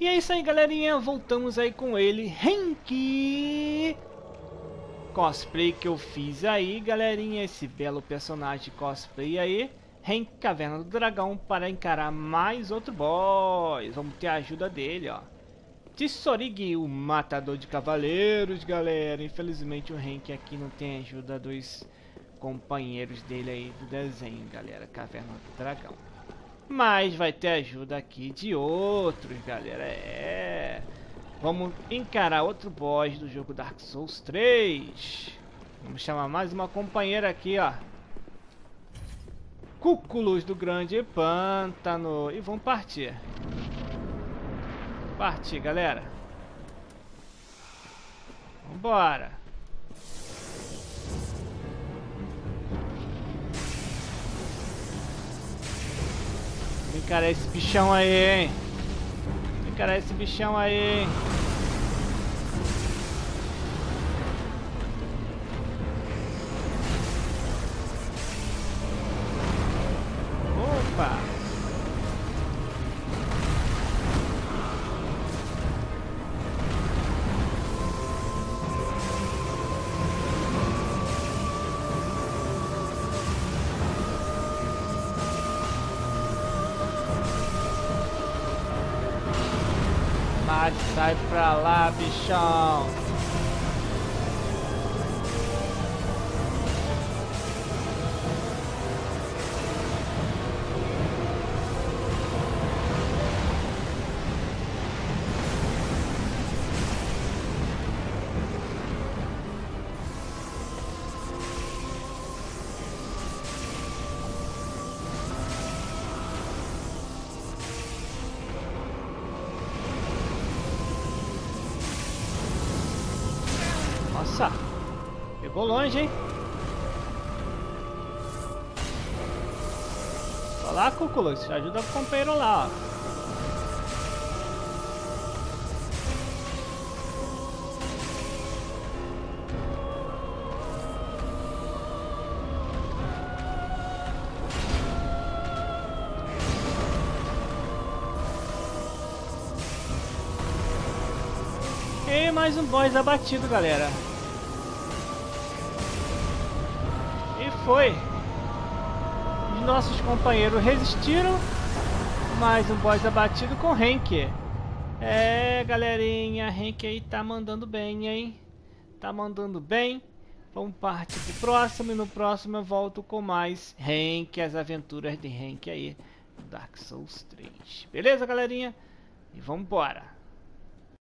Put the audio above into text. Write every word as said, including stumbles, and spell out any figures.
E é isso aí, galerinha, voltamos aí com ele, Henk, cosplay que eu fiz aí, galerinha, esse belo personagem cosplay aí, Henk Caverna do Dragão, para encarar mais outro boss. Vamos ter a ajuda dele, ó. Tsorig, o matador de cavaleiros, galera. Infelizmente o Henk aqui não tem ajuda dos companheiros dele aí do desenho, galera, Caverna do Dragão. Mas vai ter ajuda aqui de outros, galera. É. Vamos encarar outro boss do jogo Dark Souls três. Vamos chamar mais uma companheira aqui, ó. Cúculos do Grande Pântano. E vamos partir. Partir, galera. Vambora. Vem encarar esse bichão aí, hein? Vem encarar esse bichão aí, hein? Opa! Mas sai pra lá, bichão. Nossa, pegou longe, hein? Olha lá, Cúculos, ajuda o companheiro lá, ó. E mais um boss abatido, galera. E foi. Os nossos companheiros resistiram. Mais um boss abatido com Henk. É, galerinha, Henk aí tá mandando bem, hein? Tá mandando bem. Vamos partir pro próximo. E no próximo eu volto com mais Henk, as aventuras de Henk aí, Dark Souls três. Beleza, galerinha? E vamos embora.